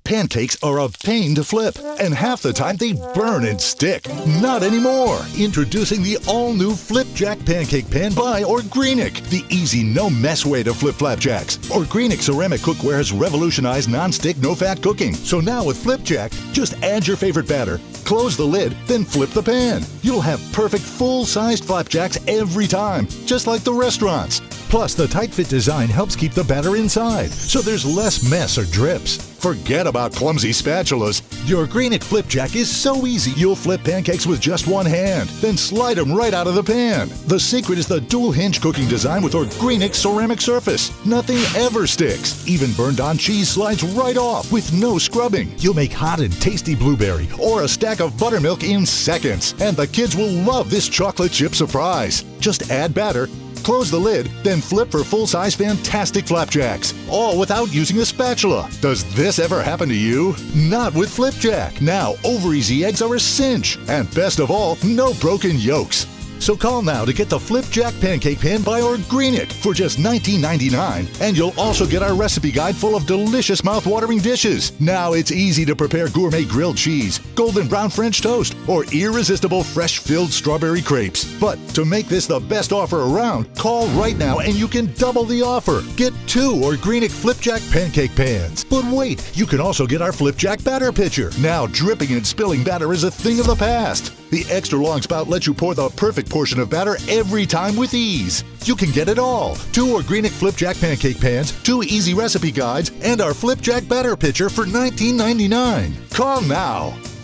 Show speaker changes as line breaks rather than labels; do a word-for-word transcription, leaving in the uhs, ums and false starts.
pancakes are a pain to flip, and half the time they burn and stick. Not anymore. Introducing the all-new Flipjack Pancake Pan by Orgrenic, the easy, no-mess way to flip flapjacks. Orgrenic ceramic cookware has revolutionized non-stick, no-fat cooking. So now with Flipjack, just add your favorite batter, close the lid, then flip the pan. You'll have perfect full-sized flapjacks every time, just like the restaurants. Plus, the tight-fit design helps keep the batter inside, so there's less mess or drips. Forget about clumsy spatulas. Your Orgrenic Flipjack is so easy you'll flip pancakes with just one hand, then slide them right out of the pan. The secret is the dual-hinge cooking design with Orgrenic ceramic surface. Nothing ever sticks. Even burned-on cheese slides right off with no scrubbing. You'll make hot and tasty blueberry or a stack of buttermilk in seconds, and the kids will love this chocolate chip surprise. Just add batter, close the lid, then flip for full-size fantastic flapjacks, all without using a spatula. Does this ever happen to you? Not with Flipjack. Now, over-easy eggs are a cinch. And best of all, no broken yolks. So call now to get the Flipjack Pancake Pan by Orgrenic for just nineteen ninety-nine, and you'll also get our recipe guide full of delicious mouth-watering dishes. Now it's easy to prepare gourmet grilled cheese, golden brown French toast, or irresistible fresh-filled strawberry crepes. But to make this the best offer around, call right now and you can double the offer. Get two Orgrenic Flipjack Pancake Pans. But wait, you can also get our Flipjack Batter Pitcher. Now dripping and spilling batter is a thing of the past. The extra long spout lets you pour the perfect portion of batter every time with ease. You can get it all. Two Orgrenic Flipjack Pancake Pans, two easy recipe guides, and our Flipjack Batter Pitcher for nineteen ninety-nine. Call now.